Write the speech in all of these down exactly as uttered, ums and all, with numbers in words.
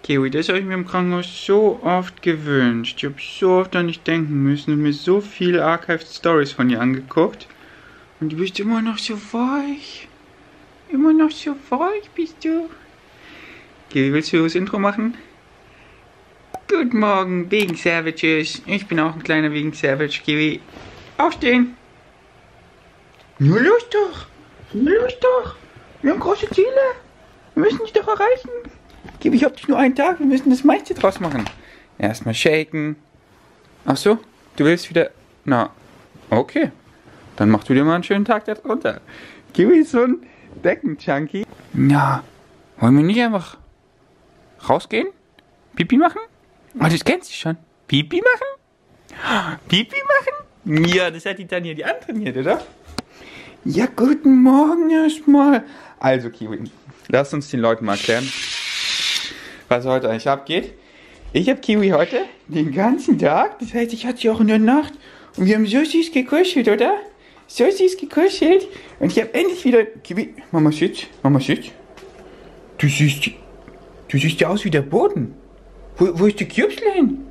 Kiwi, das habe ich mir im Krankenhaus so oft gewünscht. Ich habe so oft an dich denken müssen und mir so viele Archived Stories von dir angeguckt. Und du bist immer noch so weich. Immer noch so weich bist du. Kiwi, willst du das Intro machen? Guten Morgen, Vegan Savages. Ich bin auch ein kleiner Vegan Savage, Kiwi. Aufstehen. Nur los doch. Nur los doch. Wir haben große Ziele. Wir müssen dich doch erreichen. Kiwi, ich hab dich nur einen Tag. Wir müssen das meiste draus machen. Erstmal shaken. Ach so, du willst wieder... Na, okay. Dann mach du dir mal einen schönen Tag da drunter. Kiwi ist so ein Decken-Junkie. Na, wollen wir nicht einfach rausgehen? Pipi machen? Oh, das kennst du schon. Pipi machen? Pipi machen? Ja, das hat die Tanja die antrainiert, oder? Ja, guten Morgen erstmal. Also, Kiwi, lass uns den Leuten mal erklären, was heute eigentlich abgeht. Ich habe Kiwi heute den ganzen Tag, das heißt, ich hatte sie auch in der Nacht und wir haben so süß gekuschelt, oder? So süß gekuschelt und ich habe endlich wieder... Kiwi, Mama sitzt, Mama sitzt. Du siehst, du siehst ja aus wie der Boden. Wo, wo ist die Kürbsel hin?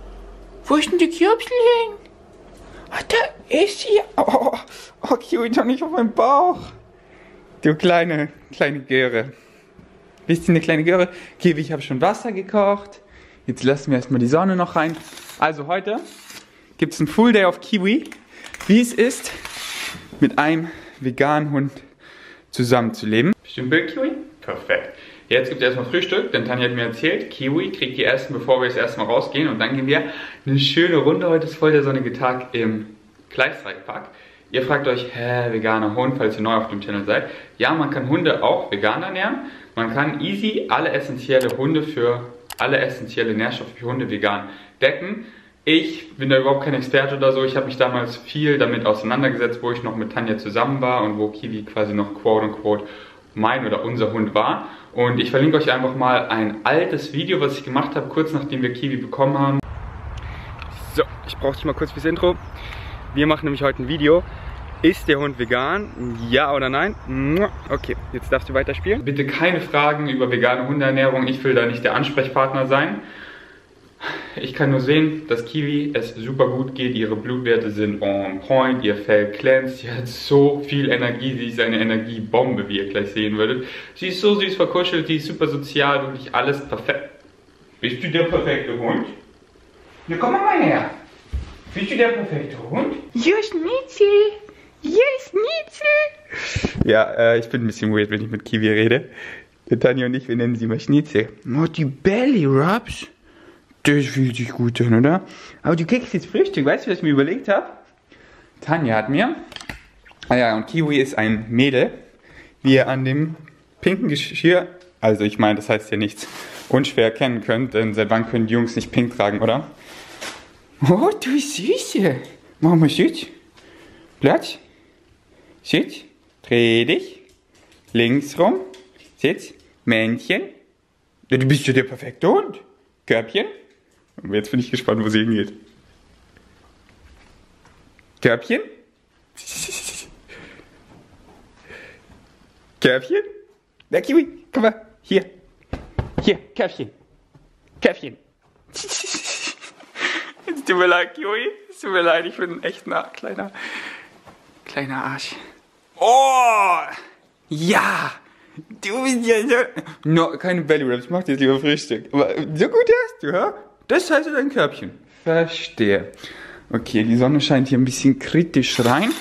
Wo ist denn die Kürbsel hin? Ah, da ist sie. Oh, oh, Kiwi, doch nicht auf meinem Bauch. Du kleine, kleine Göre. Bist du eine kleine Göre? Kiwi, ich habe schon Wasser gekocht. Jetzt lassen wir erstmal die Sonne noch rein. Also heute gibt es einen Full Day auf Kiwi, wie es ist, mit einem veganen Hund zusammenzuleben. Bestimmt Bild, Kiwi? Perfekt. Jetzt gibt es erstmal Frühstück, denn Tanja hat mir erzählt, Kiwi kriegt die ersten, bevor wir jetzt erstmal rausgehen. Und dann gehen wir eine schöne Runde. Heute ist voll der sonnige Tag im Kleistreikpark. Ihr fragt euch, hä, veganer Hund, falls ihr neu auf dem Channel seid. Ja, man kann Hunde auch vegan ernähren. Man kann easy alle essentielle Hunde für alle essentielle Nährstoffe für Hunde vegan decken. Ich bin da überhaupt kein Experte oder so. Ich habe mich damals viel damit auseinandergesetzt, wo ich noch mit Tanja zusammen war und wo Kiwi quasi noch quote unquote mein oder unser Hund war. Und ich verlinke euch einfach mal ein altes Video, was ich gemacht habe, kurz nachdem wir Kiwi bekommen haben. So, ich brauche dich mal kurz fürs Intro. Wir machen nämlich heute ein Video. Ist der Hund vegan? Ja oder nein? Okay, jetzt darfst du weiterspielen. Bitte keine Fragen über vegane Hundeernährung. Ich will da nicht der Ansprechpartner sein. Ich kann nur sehen, dass Kiwi es super gut geht. Ihre Blutwerte sind on point, ihr Fell glänzt. Sie hat so viel Energie. Sie ist eine Energiebombe, wie ihr gleich sehen würdet. Sie ist so süß verkuschelt, sie ist super sozial, wirklich alles perfekt. Bist du der perfekte Hund? Na komm mal her. Bist du der perfekte Hund? Ja, Schnitzel. Ja, Schnitzel. Ja, äh, ich bin ein bisschen weird, wenn ich mit Kiwi rede. Der Tanja und ich, wir nennen sie mal Schnitzel. Oh, die Belly Rubs. Das fühlt sich gut an, oder? Aber du kriegst jetzt Frühstück. Weißt du, was ich mir überlegt habe? Tanja hat mir... Ah ja, und Kiwi ist ein Mädel. Wie ihr an dem pinken Geschirr... Also ich meine, das heißt ja nichts unschwer erkennen könnt. Denn seit wann können die Jungs nicht pink tragen, oder? Oh, du Süße. Mach mal Sitz. Platz. Sitz. Dreh dich. Links rum. Sitz. Männchen. Ja, du bist ja der perfekte Hund. Körbchen. Und jetzt bin ich gespannt, wo sie hingeht. Körbchen. Körbchen. Na, Kiwi, komm mal. Hier. Hier, Körbchen. Körbchen. Es tut mir leid, Kiwi. Es tut mir leid, ich bin echt ein kleiner, kleiner Arsch. Oh! Ja! Du bist ja so... No, keine Belly Wraps, ich mach dir jetzt lieber Frühstück. Aber so gut hast du, ja? Das heißt dein Körbchen. Verstehe. Okay, die Sonne scheint hier ein bisschen kritisch rein.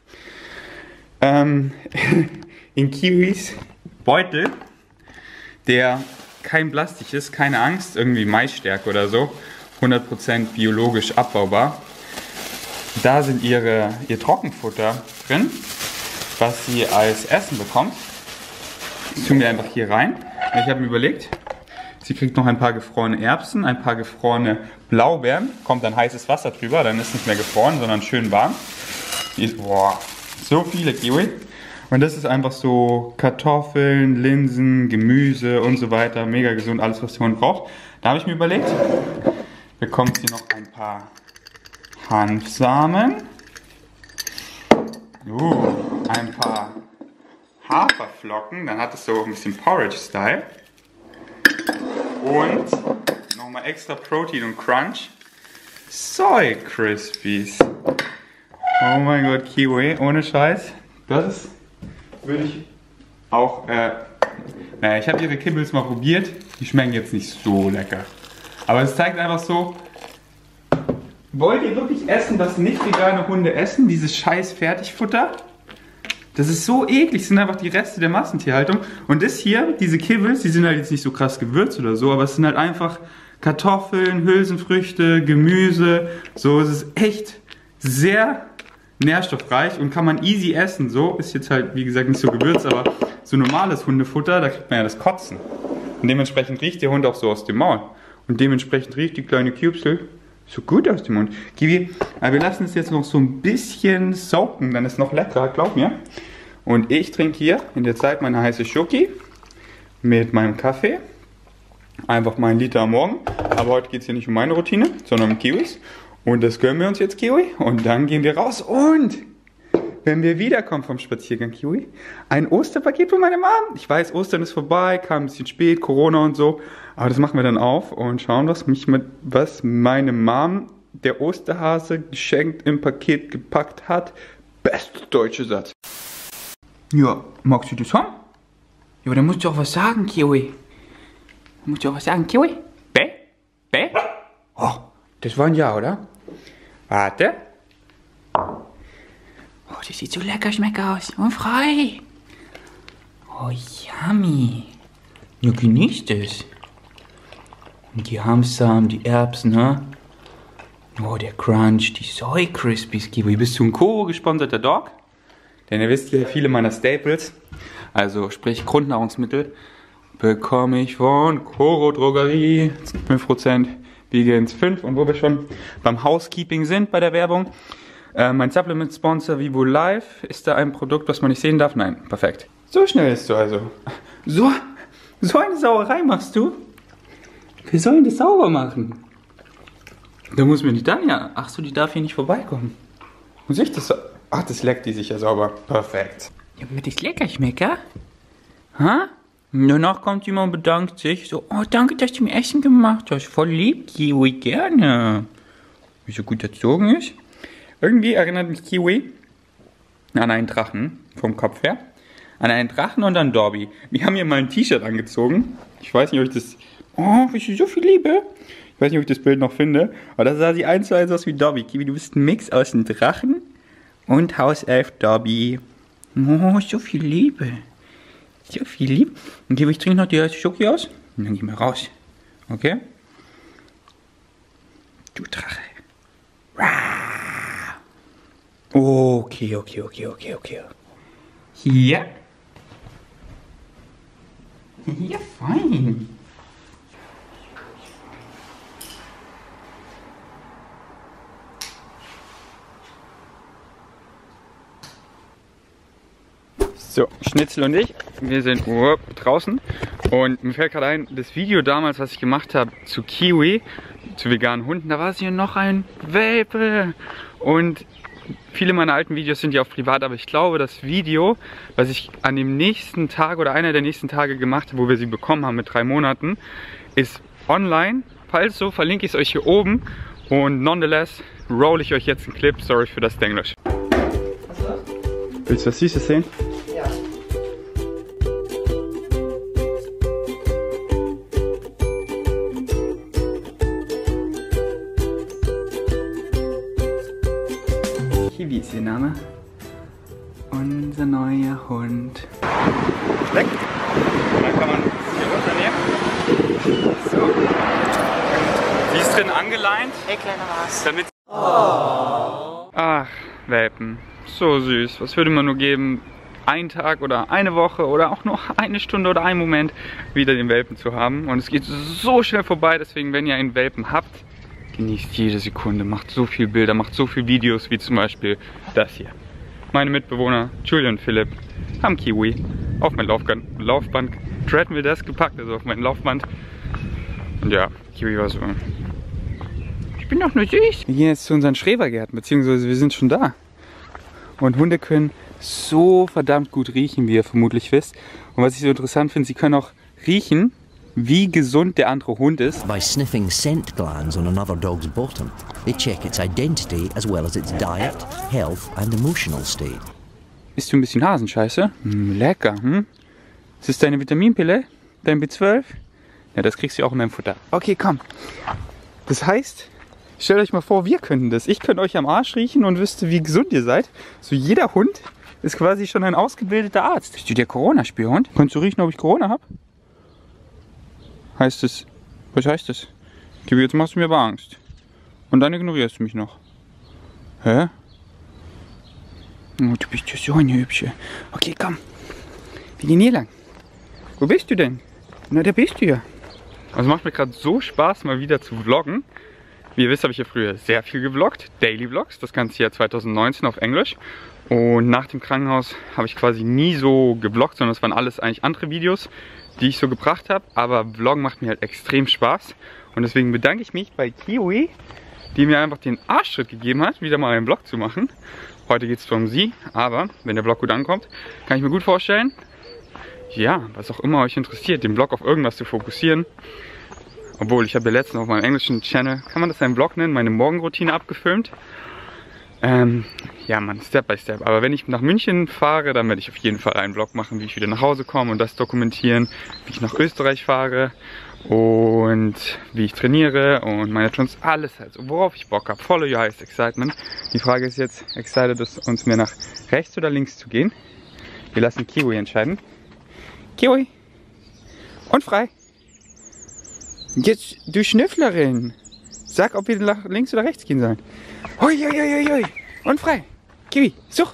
Ähm, in Kiwis Beutel, der kein Plastik ist, keine Angst, irgendwie Maisstärke oder so, hundert Prozent biologisch abbaubar. Da sind ihre, ihr Trockenfutter drin, was sie als Essen bekommt. Das tun wir einfach hier rein. Ich habe mir überlegt, sie kriegt noch ein paar gefrorene Erbsen, ein paar gefrorene Blaubeeren. Kommt dann heißes Wasser drüber, dann ist nicht mehr gefroren, sondern schön warm. Die ist, boah, so viele Kiwi. Und das ist einfach so Kartoffeln, Linsen, Gemüse und so weiter. Mega gesund, alles was der Hund braucht. Da habe ich mir überlegt, bekommt sie noch ein paar Hanfsamen. Uh, ein paar Haferflocken, dann hat es so ein bisschen Porridge-Style. Und nochmal extra Protein und Crunch. Soy Crispies. Oh mein Gott, Kiwi, ohne Scheiß. Das würde ich auch, äh, naja, ich habe ihre Kibbles mal probiert. Die schmecken jetzt nicht so lecker. Aber es zeigt einfach so, wollt ihr wirklich essen, was nicht vegane Hunde essen? Dieses scheiß Fertigfutter? Das ist so eklig, das sind einfach die Reste der Massentierhaltung. Und das hier, diese Kibbles, die sind halt jetzt nicht so krass gewürzt oder so, aber es sind halt einfach Kartoffeln, Hülsenfrüchte, Gemüse. So, es ist echt sehr nährstoffreich und kann man easy essen. So, ist jetzt halt, wie gesagt, nicht so gewürzt, aber so normales Hundefutter, da kriegt man ja das Kotzen. Und dementsprechend riecht der Hund auch so aus dem Maul. Und dementsprechend riecht die kleine Cubesel so gut aus dem Mund. Kiwi, aber wir lassen es jetzt noch so ein bisschen soaken, dann ist es noch leckerer, glaub mir. Und ich trinke hier in der Zeit meine heiße Schoki mit meinem Kaffee. Einfach mal einen Liter am Morgen. Aber heute geht es hier nicht um meine Routine, sondern um Kiwis. Und das gönnen wir uns jetzt, Kiwi. Und dann gehen wir raus. Und wenn wir wiederkommen vom Spaziergang, Kiwi, ein Osterpaket von meiner Mom. Ich weiß, Ostern ist vorbei, kam ein bisschen spät, Corona und so. Aber das machen wir dann auf und schauen, was, mich mit, was meine Mom, der Osterhase, geschenkt im Paket gepackt hat. Bester deutsche Satz. Ja, magst du das haben? Ja, aber dann musst du auch was sagen, Kiwi. Dann musst du auch was sagen, Kiwi. Bäh? Bäh? Oh, das war ein Ja, oder? Warte. Oh, das sieht so lecker schmecker aus. Und frei. Oh, yummy. Ja, genießt es. Und die Hamster, die Erbsen, ne? Oh, der Crunch, die Soy Crispies. Kiwi, bist du ein Koro gesponserter Dog? Denn ihr wisst ja, viele meiner Staples, also sprich Grundnahrungsmittel, bekomme ich von Koro Drogerie. fünf Prozent Vegans fünf. Und wo wir schon beim Housekeeping sind bei der Werbung, äh, mein Supplement-Sponsor Vivo Life, ist da ein Produkt, was man nicht sehen darf? Nein, perfekt. So schnell ist du also. So, so eine Sauerei machst du? Wir sollen das sauber machen. Da muss mir die Tanja. Ach so, die darf hier nicht vorbeikommen. Muss ich das? Ach, das leckt die sicher sauber. Perfekt. Ja, wird das lecker schmecken? Ha? Danach kommt jemand und bedankt sich. So, oh, danke, dass du mir Essen gemacht hast. Voll lieb, Kiwi, gerne. Wie so gut erzogen ist. Irgendwie erinnert mich Kiwi an einen Drachen, vom Kopf her. An einen Drachen und an Dobby. Wir haben hier mal ein T-Shirt angezogen. Ich weiß nicht, ob ich das... Oh, wie so viel Liebe. Ich weiß nicht, ob ich das Bild noch finde. Aber da sah sie eins zu eins aus wie Dobby. Kiwi, du bist ein Mix aus einem Drachen und Hauself Dobby. Oh, so viel Liebe. So viel Liebe. Und Kiwi, ich trinke noch die erste Schoki aus. Und dann gehen wir raus. Okay? Du Drache. Okay, okay, okay, okay, okay. Hier. Ja, fein. So, Schnitzel und ich, wir sind uh, draußen und mir fällt gerade ein, das Video damals, was ich gemacht habe zu Kiwi, zu veganen Hunden, da war es hier noch ein Welpe und viele meiner alten Videos sind ja auch privat, aber ich glaube, das Video, was ich an dem nächsten Tag oder einer der nächsten Tage gemacht habe, wo wir sie bekommen haben mit drei Monaten, ist online. Falls so, verlinke ich es euch hier oben und nonetheless roll ich euch jetzt einen Clip, sorry für das Englisch. Willst du was Süßes sehen? Ja. Kiwi ist ihr Name. Unser neuer Hund. Schmeckt. Und dann kann man hier runternehmen. So. Sie ist drin angeleint. Hey, kleiner Maus. Damit. Oh. Ach, Welpen. So süß. Was würde man nur geben, einen Tag oder eine Woche oder auch nur eine Stunde oder einen Moment wieder den Welpen zu haben. Und es geht so schnell vorbei, deswegen, wenn ihr einen Welpen habt, genießt jede Sekunde, macht so viel Bilder, macht so viel Videos, wie zum Beispiel das hier. Meine Mitbewohner, Julia und Philipp, haben Kiwi auf mein Laufband, Laufband Tread mir das gepackt, also auf mein Laufband. Und ja, Kiwi war so. Ich bin doch nur süß. Wir gehen jetzt zu unseren Schrebergärten, beziehungsweise wir sind schon da. Und Hunde können so verdammt gut riechen, wie ihr vermutlich wisst. Und was ich so interessant finde, sie können auch riechen, wie gesund der andere Hund ist. By sniffing scent glands on another dog's bottom, they check its identity as well as its diet, health and emotional state. Isst du ein bisschen Hasenscheiße? Hm, lecker, hm? Ist das deine Vitaminpille? Dein B zwölf? Ja, das kriegst du auch in deinem Futter. Okay, komm. Das heißt, stellt euch mal vor, wir könnten das. Ich könnte euch am Arsch riechen und wüsste, wie gesund ihr seid. So jeder Hund ist quasi schon ein ausgebildeter Arzt. Bist du der Corona-Spürhund? Kannst du riechen, ob ich Corona habe? Heißt es, was heißt das? Jetzt machst du mir aber Angst. Und dann ignorierst du mich noch. Hä? Oh, du bist ja so eine Hübsche. Okay, komm. Wir gehen hier lang. Wo bist du denn? Na, da bist du ja. Also macht mir gerade so Spaß, mal wieder zu vloggen. Wie ihr wisst, habe ich ja früher sehr viel gevloggt. Daily Vlogs, das ganze Jahr zwanzig neunzehn auf Englisch. Und nach dem Krankenhaus habe ich quasi nie so gevloggt, sondern es waren alles eigentlich andere Videos, die ich so gebracht habe. Aber Vloggen macht mir halt extrem Spaß. Und deswegen bedanke ich mich bei Kiwi, die mir einfach den Arschtritt gegeben hat, wieder mal einen Vlog zu machen. Heute geht es um sie, aber wenn der Vlog gut ankommt, kann ich mir gut vorstellen, ja, was auch immer euch interessiert, den Vlog auf irgendwas zu fokussieren. Obwohl, ich habe ja letztens auf meinem englischen Channel, kann man das einen Vlog nennen, meine Morgenroutine abgefilmt. Ähm, ja man, Step by Step. Aber wenn ich nach München fahre, dann werde ich auf jeden Fall einen Vlog machen, wie ich wieder nach Hause komme und das dokumentieren, wie ich nach Österreich fahre und wie ich trainiere und meine Trends, alles halt, so, worauf ich Bock habe. Follow your highest excitement. Die Frage ist jetzt, excited ist uns mehr nach rechts oder links zu gehen. Wir lassen Kiwi entscheiden. Kiwi. Und frei. Jetzt, du Schnüfflerin. Sag, ob wir nach links oder rechts gehen sollen. Hui, hui, hui, hui. Und frei. Kiwi, such.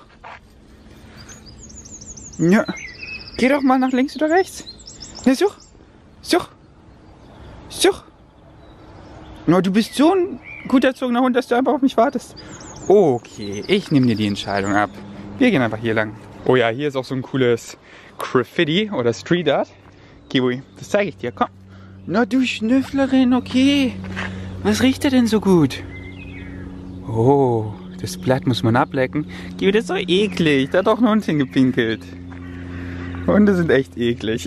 Ja. Geh doch mal nach links oder rechts. Ja, such. Such. Such. No, du bist so ein gut erzogener Hund, dass du einfach auf mich wartest. Okay, ich nehme dir die Entscheidung ab. Wir gehen einfach hier lang. Oh ja, hier ist auch so ein cooles Graffiti oder Street Art. Kiwi, das zeige ich dir. Komm. Na du Schnüfflerin, okay. Was riecht er denn so gut? Oh, das Blatt muss man ablecken. Kiwi, das ist so eklig. Da hat doch ein Hund hingepinkelt. Hunde sind echt eklig.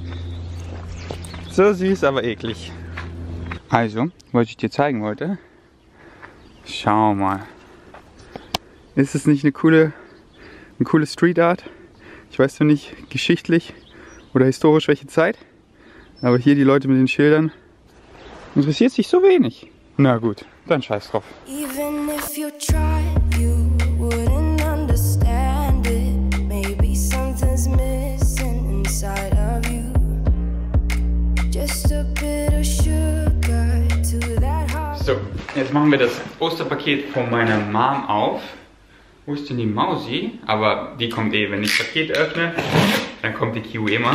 So süß, aber eklig. Also, was ich dir zeigen wollte. Schau mal. Ist es nicht eine coole, eine coole Street Art? Ich weiß zwar nicht geschichtlich oder historisch welche Zeit, aber hier die Leute mit den Schildern interessiert sich so wenig. Na gut, dann scheiß drauf. Even if you tried, you wouldn't understand it. Maybe something's missing inside of you. Just a bit of sugar to that heart. So, jetzt machen wir das Osterpaket von meiner Mom auf. Wo ist denn die Mausi? Aber die kommt eh, wenn ich das Paket öffne, dann kommt die Kiwi immer.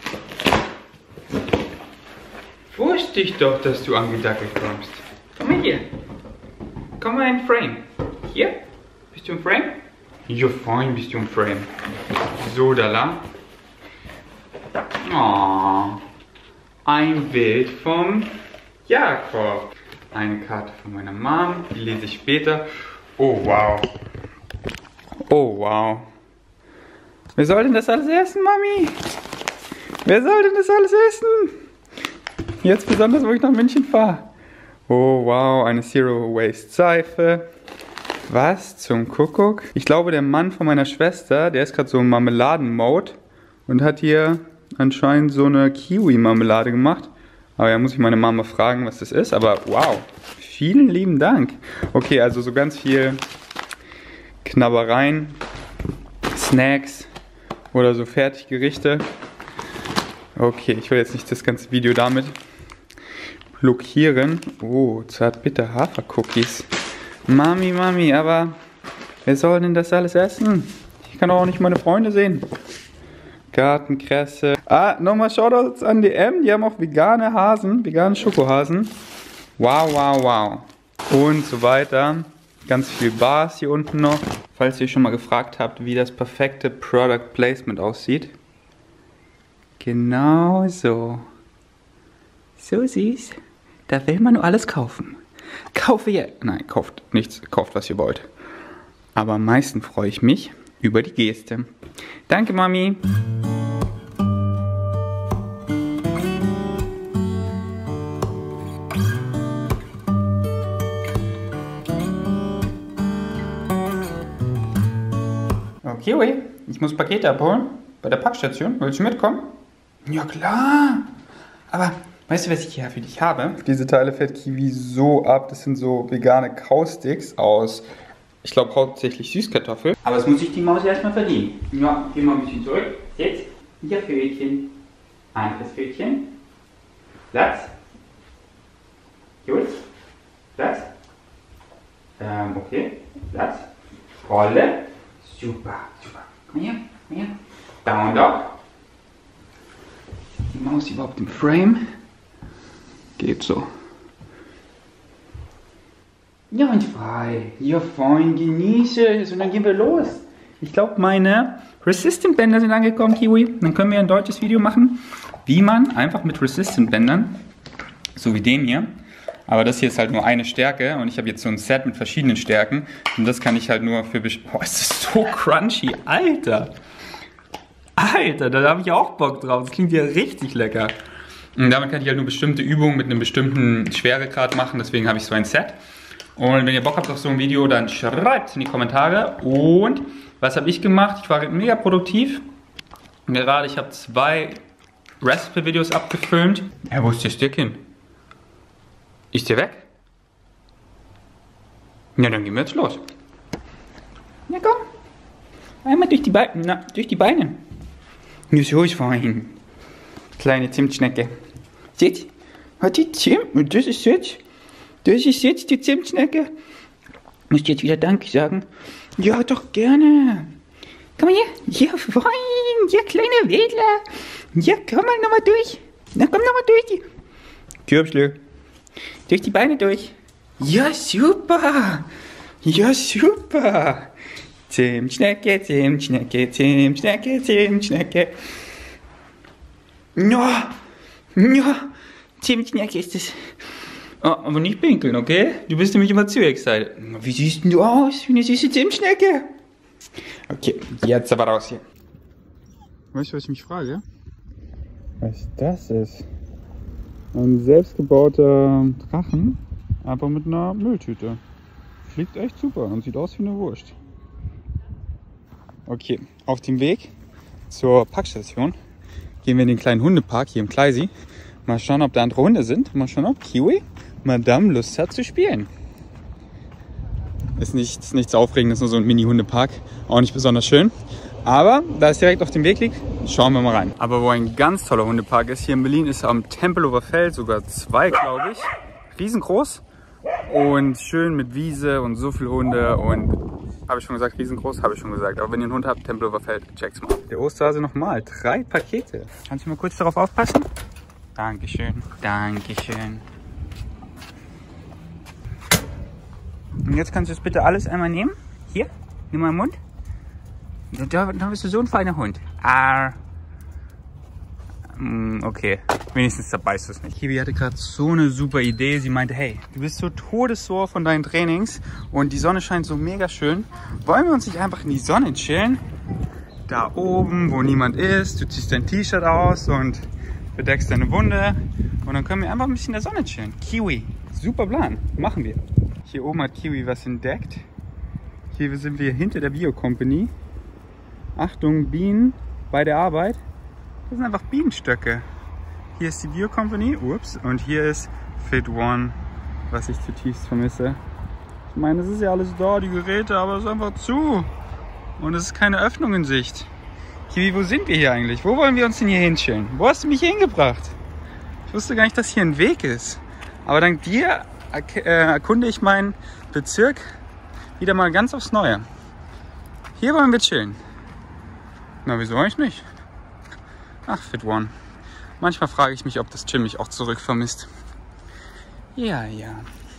Wusste ich doch, dass du angedackelt kommst. Komm mal hier. Komm mal in Frame. Hier? Bist du im Frame? Ja, fein, bist du im Frame. So, da lang. Oh, ein Bild vom Jakob. Eine Karte von meiner Mom, die lese ich später. Oh, wow. Oh, wow. Wer soll denn das alles essen, Mami? Wer soll denn das alles essen? Jetzt besonders, wo ich nach München fahre. Oh, wow, eine Zero Waste Seife. Was zum Kuckuck? Ich glaube, der Mann von meiner Schwester, der ist gerade so im Marmeladen-Mode und hat hier anscheinend so eine Kiwi-Marmelade gemacht. Aber ja, muss ich meine Mama fragen, was das ist. Aber wow, vielen lieben Dank. Okay, also so ganz viel Knabbereien, Snacks oder so Fertiggerichte. Okay, ich will jetzt nicht das ganze Video damit blockieren. Oh, zartbitter Hafer-Cookies. Mami, Mami, aber wer soll denn das alles essen? Ich kann auch nicht meine Freunde sehen. Gartenkresse. Ah, nochmal Shoutouts an D M. Die haben auch vegane Hasen, vegane Schokohasen. Wow, wow, wow. Und so weiter. Ganz viel Bars hier unten noch. Falls ihr euch schon mal gefragt habt, wie das perfekte Product Placement aussieht. Genau so. So süß. Da will man nur alles kaufen. Kaufe ja. Nein, kauft nichts. Kauft, was ihr wollt. Aber am meisten freue ich mich über die Geste. Danke, Mami. Okay, Kiwi, ich muss Pakete abholen bei der Packstation. Willst du mitkommen? Ja klar. Aber weißt du, was ich hier für dich habe? Diese Teile fährt Kiwi so ab. Das sind so vegane Kausticks aus, ich glaube, hauptsächlich Süßkartoffel. Aber das muss sich die Maus erstmal verdienen. Ja, geh mal ein bisschen zurück. Jetzt. Ja, Pfötchen. Anderes Pfötchen. Platz. Gut. Platz. Ähm, okay. Platz. Rolle. Super, super. Komm her, komm her. Down Dog. Die Maus überhaupt im Frame? Geht so. Ja, und frei. Ja, fein, genieße es. Und dann gehen wir los. Ich glaube, meine Resistant Bänder sind angekommen, Kiwi. Dann können wir ein deutsches Video machen, wie man einfach mit Resistant Bändern, so wie dem hier, aber das hier ist halt nur eine Stärke und ich habe jetzt so ein Set mit verschiedenen Stärken und das kann ich halt nur für... Boah, ist das so crunchy, Alter! Alter, da habe ich auch Bock drauf. Das klingt ja richtig lecker. Und damit kann ich halt nur bestimmte Übungen mit einem bestimmten Schweregrad machen, deswegen habe ich so ein Set. Und wenn ihr Bock habt auf so ein Video, dann schreibt es in die Kommentare. Und was habe ich gemacht? Ich war mega produktiv. Gerade, ich habe zwei Recipe-Videos abgefilmt. Ja, wo ist der Stick hin? Ist der weg? Ja, dann gehen wir jetzt los. Na komm. Einmal durch die Beine. Na, durch die Beine. Ja, so ist fein. Kleine Zimtschnecke. Seht? Hat die Zimt? Und das ist jetzt. Das ist jetzt die Zimtschnecke. Musst jetzt wieder Danke sagen. Ja, doch gerne. Komm mal hier. Ja, fein. Ja, kleiner Wedler. Ja, komm mal nochmal durch. Na, komm nochmal durch. Kürbsle. Durch die Beine durch. Ja, super. Ja, super. Zimtschnecke, Zimtschnecke, Zimtschnecke, Zimtschnecke. Ja, ja, Zimtschnecke ist es. Oh, aber nicht pinkeln, okay? Du bist nämlich immer zu excited. Wie siehst du aus? Wie eine süße Zimtschnecke. Okay, jetzt aber raus hier. Weißt du, was ich mich frage? Was das ist? Ein selbstgebauter Drachen, aber mit einer Mülltüte. Fliegt echt super und sieht aus wie eine Wurst. Okay, auf dem Weg zur Packstation gehen wir in den kleinen Hundepark hier im Kleisi. Mal schauen, ob da andere Hunde sind. Mal schauen, ob Kiwi Madame Lust hat zu spielen. Ist nichts, nichts Aufregendes, nur so ein Mini-Hundepark. Auch nicht besonders schön. Aber da es direkt auf dem Weg liegt, schauen wir mal rein. Aber wo ein ganz toller Hundepark ist, hier in Berlin, ist am Tempelhofer Feld, sogar zwei, glaube ich. Riesengroß und schön mit Wiese und so viele Hunde und... Habe ich schon gesagt, riesengroß, habe ich schon gesagt. Aber wenn ihr einen Hund habt, Tempelhofer Feld, check's mal. Der Osterhase nochmal, drei Pakete. Kannst du mal kurz darauf aufpassen? Dankeschön, Dankeschön. Und jetzt kannst du es bitte alles einmal nehmen. Hier, nimm mal den Mund. Da, da bist du so ein feiner Hund. Ah. Okay, wenigstens zerbeißt du es nicht. Kiwi hatte gerade so eine super Idee. Sie meinte, hey, du bist so todessor von deinen Trainings und die Sonne scheint so mega schön. Wollen wir uns nicht einfach in die Sonne chillen? Da oben, wo niemand ist. Du ziehst dein T-Shirt aus und bedeckst deine Wunde. Und dann können wir einfach ein bisschen in der Sonne chillen. Kiwi, super Plan, machen wir. Hier oben hat Kiwi was entdeckt. Hier sind wir hinter der Bio Company. Achtung, Bienen bei der Arbeit. Das sind einfach Bienenstöcke. Hier ist die Bio Company, ups, und hier ist Fit One, was ich zutiefst vermisse. Ich meine, es ist ja alles da, die Geräte, aber es ist einfach zu. Und es ist keine Öffnung in Sicht. Kiwi, wo sind wir hier eigentlich? Wo wollen wir uns denn hier hinchillen? Wo hast du mich hingebracht? Ich wusste gar nicht, dass hier ein Weg ist. Aber dank dir äh, erkunde ich meinen Bezirk wieder mal ganz aufs Neue. Hier wollen wir chillen. Na, wieso eigentlich nicht? Ach, Fit One. Manchmal frage ich mich, ob das Gym mich auch zurück vermisst. Ja, ja.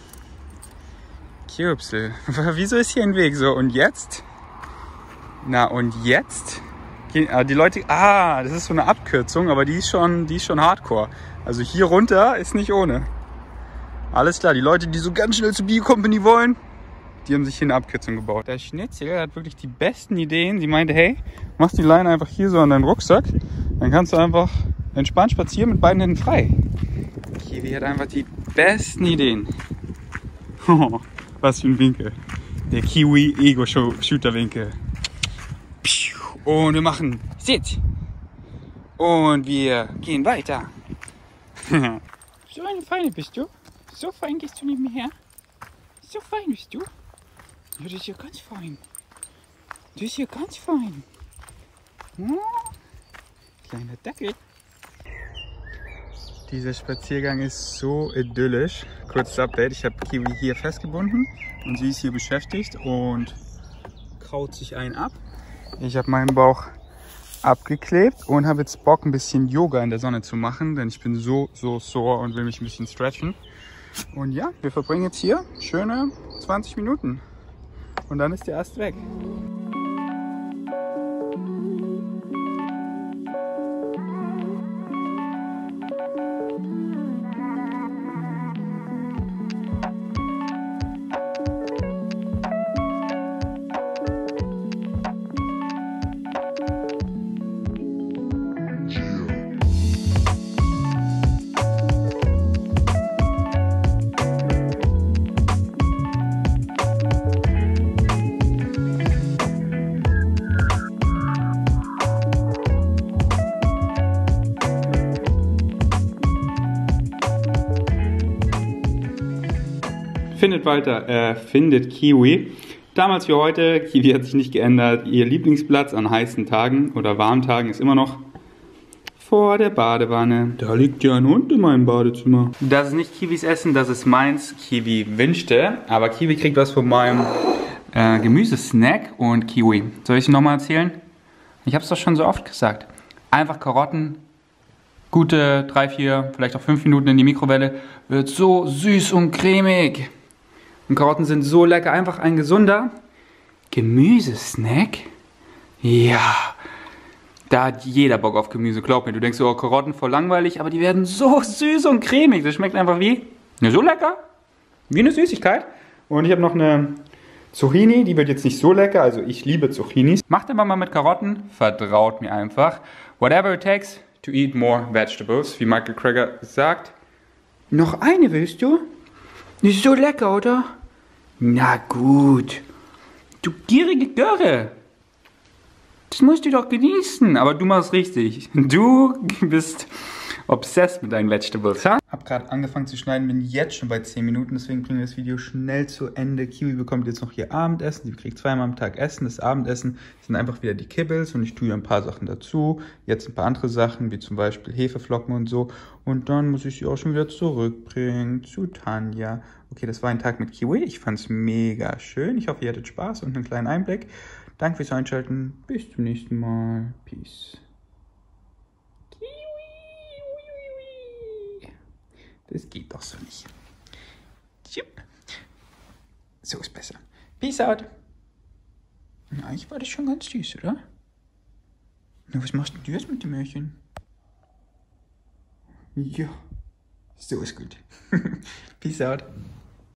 Kürbsel. Wieso ist hier ein Weg so? Und jetzt? Na, und jetzt? Die Leute... Ah, das ist so eine Abkürzung, aber die ist schon, die ist schon hardcore. Also hier runter ist nicht ohne. Alles klar, die Leute, die so ganz schnell zur Bio Company wollen, die haben sich hier eine Abkürzung gebaut. Der Schnitzel hat wirklich die besten Ideen. Sie meinte, hey, mach die Leine einfach hier so an deinen Rucksack. Dann kannst du einfach entspannt spazieren mit beiden Händen frei. Kiwi hat einfach die besten Ideen. Oh, was für ein Winkel. Der Kiwi Ego Shooter Winkel. Und wir machen Sit. Und wir gehen weiter. So eine Feine bist du. So fein gehst du neben mir her. So fein bist du. Ja, das ist ja ganz fein. Das ist ja ganz fein. Oh, kleiner Dackel. Dieser Spaziergang ist so idyllisch. Kurzes Update, ich habe Kiwi hier festgebunden und sie ist hier beschäftigt und kaut sich einen ab. Ich habe meinen Bauch abgeklebt und habe jetzt Bock, ein bisschen Yoga in der Sonne zu machen, denn ich bin so, so sore und will mich ein bisschen stretchen. Und ja, wir verbringen jetzt hier schöne zwanzig Minuten und dann ist der erst weg. Findet weiter, äh, findet Kiwi. Damals wie heute, Kiwi hat sich nicht geändert. Ihr Lieblingsplatz an heißen Tagen oder warmen Tagen ist immer noch vor der Badewanne. Da liegt ja ein Hund in meinem Badezimmer. Das ist nicht Kiwis Essen, das ist meins. Kiwi wünschte, aber Kiwi kriegt was von meinem äh, Gemüsesnack. Und Kiwi, soll ich es nochmal erzählen? Ich habe es doch schon so oft gesagt. Einfach Karotten, gute drei, vier, vielleicht auch fünf Minuten in die Mikrowelle. Wird so süß und cremig. Und Karotten sind so lecker, einfach ein gesunder Gemüsesnack. Ja, da hat jeder Bock auf Gemüse, glaub mir. Du denkst so, oh, Karotten voll langweilig, aber die werden so süß und cremig. Das schmeckt einfach wie, ja, so lecker, wie eine Süßigkeit. Und ich habe noch eine Zucchini, die wird jetzt nicht so lecker, also ich liebe Zucchinis. Macht aber mal mit Karotten, vertraut mir einfach. Whatever it takes to eat more vegetables, wie Michael Greger sagt. Noch eine willst du? Die ist so lecker, oder? Na gut. Du gierige Göre. Das musst du doch genießen. Aber du machst richtig. Du bist obsessed mit deinen Vegetables, ha? Hab gerade angefangen zu schneiden, bin jetzt schon bei zehn Minuten. Deswegen bringen wir das Video schnell zu Ende. Kiwi bekommt jetzt noch ihr Abendessen. Sie kriegt zweimal am Tag Essen. Das Abendessen sind einfach wieder die Kibbles. Und ich tue ihr ein paar Sachen dazu. Jetzt ein paar andere Sachen, wie zum Beispiel Hefeflocken und so. Und dann muss ich sie auch schon wieder zurückbringen zu Tanja. Okay, das war ein Tag mit Kiwi. Ich fand es mega schön. Ich hoffe, ihr hattet Spaß und einen kleinen Einblick. Danke fürs Einschalten. Bis zum nächsten Mal. Peace. Das geht doch so nicht. So ist besser. Peace out. Na, eigentlich war das schon ganz süß, oder? Na, was machst du jetzt mit dem Märchen? Ja, so ist gut. Peace out.